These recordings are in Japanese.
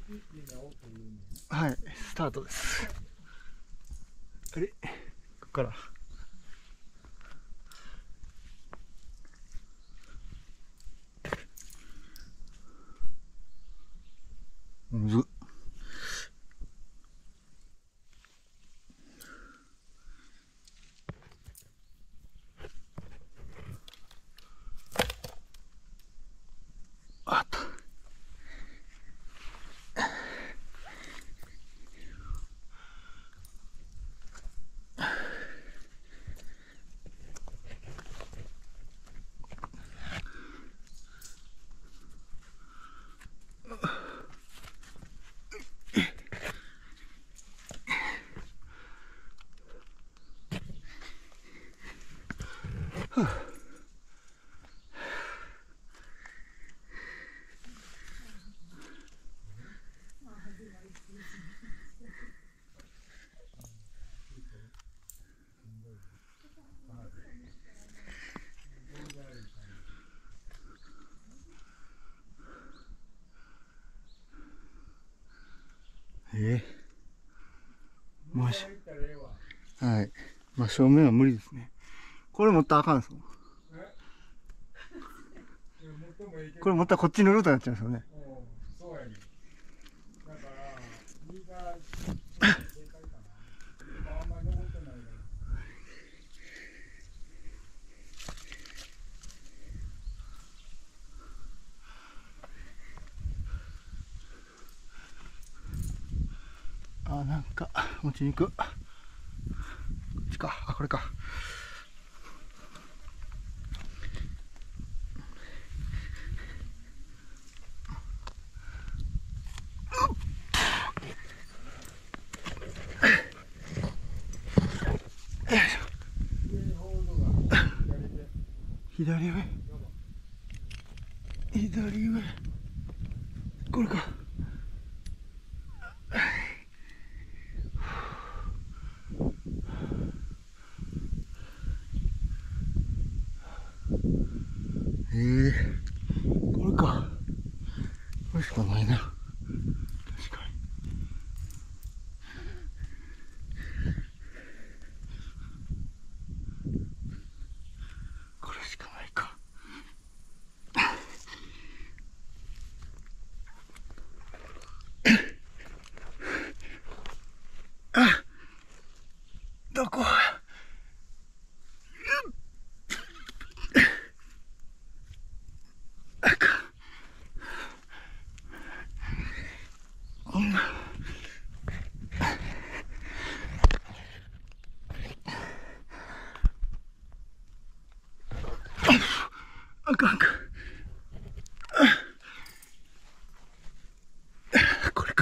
はい、スタートです。あれ、ここから。むずっ。あった。もし、はい。まあ、正面は無理ですね。これ持ったらあかんですもん。これ持ったらこっちのルートになっちゃうんですよね。あ、なんか持ちに行く。こっちか。あ、これか。左上。左上。これか。これか。これしかないな。確かに。これしかないか。あ、どこ？あかんか。これか。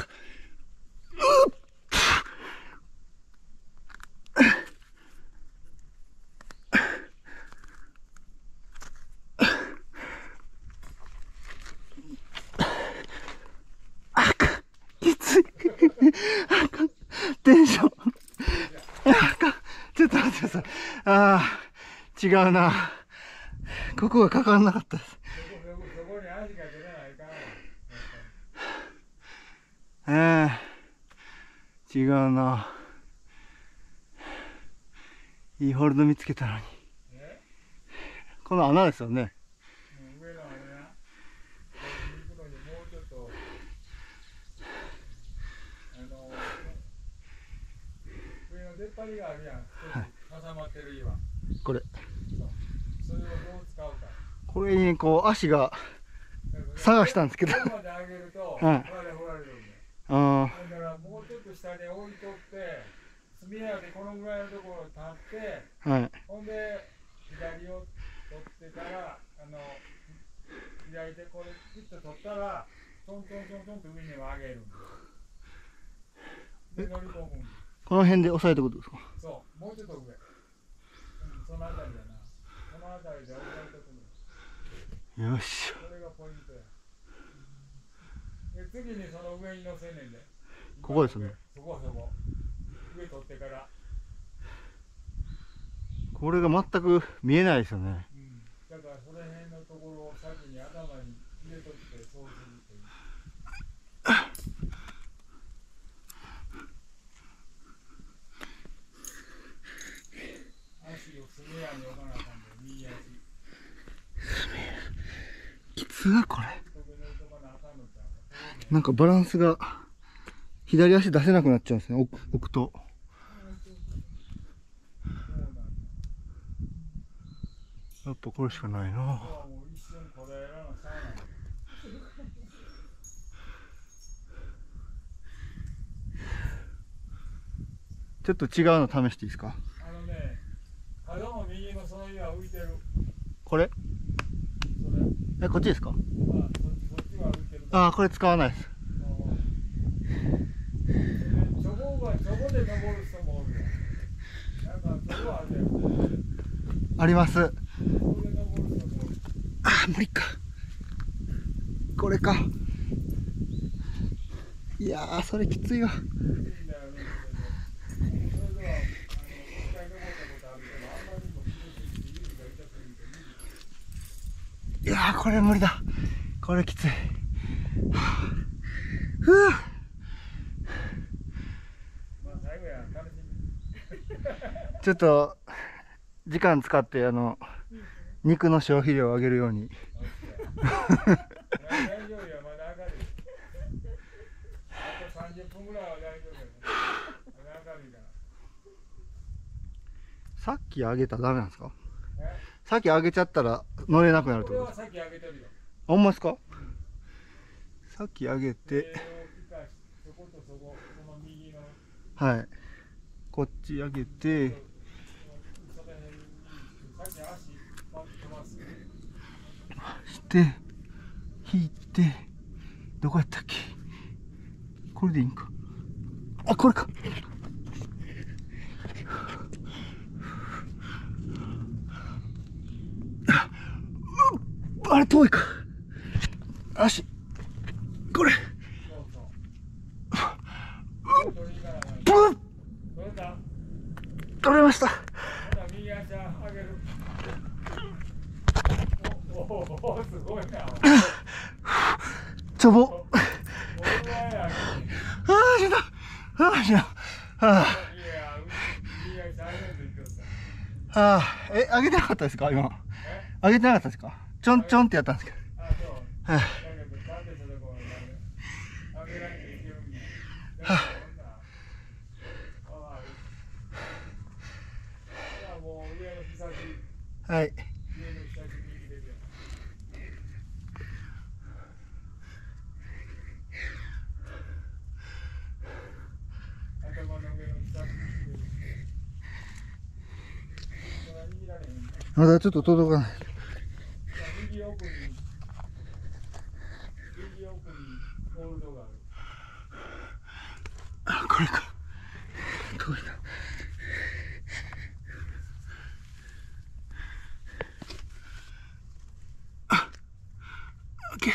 あかん。きつい。あかん。テンション。あかん。ちょっと待ってください。ああ、違うな。ここがかかんなかったです。違うな。いいホールド見つけたのに。この穴ですよね。上の穴な。行くのにもうちょっと上の出っ張りがあるやん。挟まってる岩。これ。それをどう使うか。これにこう足が探したんですけど。ここまで上げると、はい。掘られるんで。ああ。だからもうちょっと下に置いとって。炭屋でこのぐらいのところに立って、はい、ほんで左を取ってたら左でこれピッと取ったらトントントントンと上に上げるんで乗り込むんで。この辺で押さえてことですか？そう、もうちょっと上、その辺りだな。この辺りで押さえてくる。よし、これがポイントや。で次にその上に乗せねんで。ここですね。そこ上取ってから。これが全く見えないですよね。うん、だからその辺のところを先に頭に入れとってそうするといい。 つがこれ。なんかバランスが左足出せなくなっちゃうんですね、置くと。やっぱこれしかないな。ちょっと違うの試していいですか？角の右のその岩浮いてる。これ？こっちですか？ああ、これ使わないです。チョコで登る人もおるよ。なんかチョコあるやん。あります。ああ、無理か。これか。いやー、それきついわ。いやー、これ無理だ。これきつい。ふぅ。ちょっと時間使って肉の消費量を上げるように。さっき上げたらダメなんですか？さっき上げちゃったら乗れなくなるってことですか？ほんまですか？さっき上げて、はい、こっち上げて、して引いて、どこやったっけ？これでいいんか？あ、これか。あれ遠いか。足これ取れました。ちょぼ。ああ、死んだ。ああ、死んだ。上げてなかったですか？今上げてなかったですか？ちょんちょんってやったんですけど。はい。はい。まだちょっと届かない。あ、これか。これか。あ、オッケー。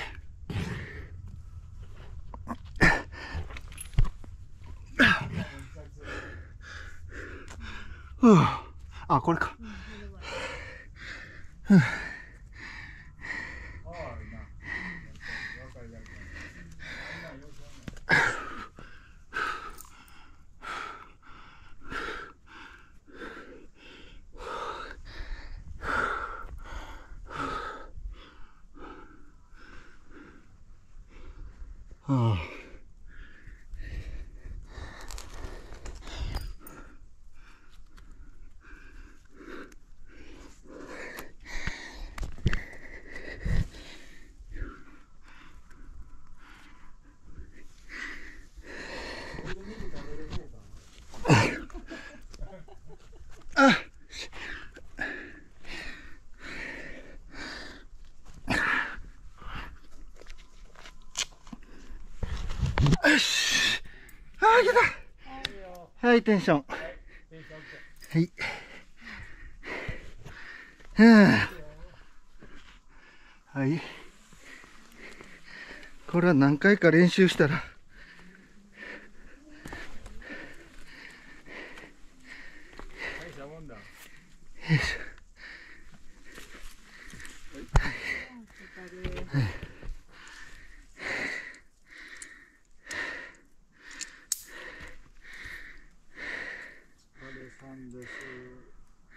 あ、これか。よし。ああ、いけた。はい、テンション。はい。はい。これは何回か練習したら。よいしょ。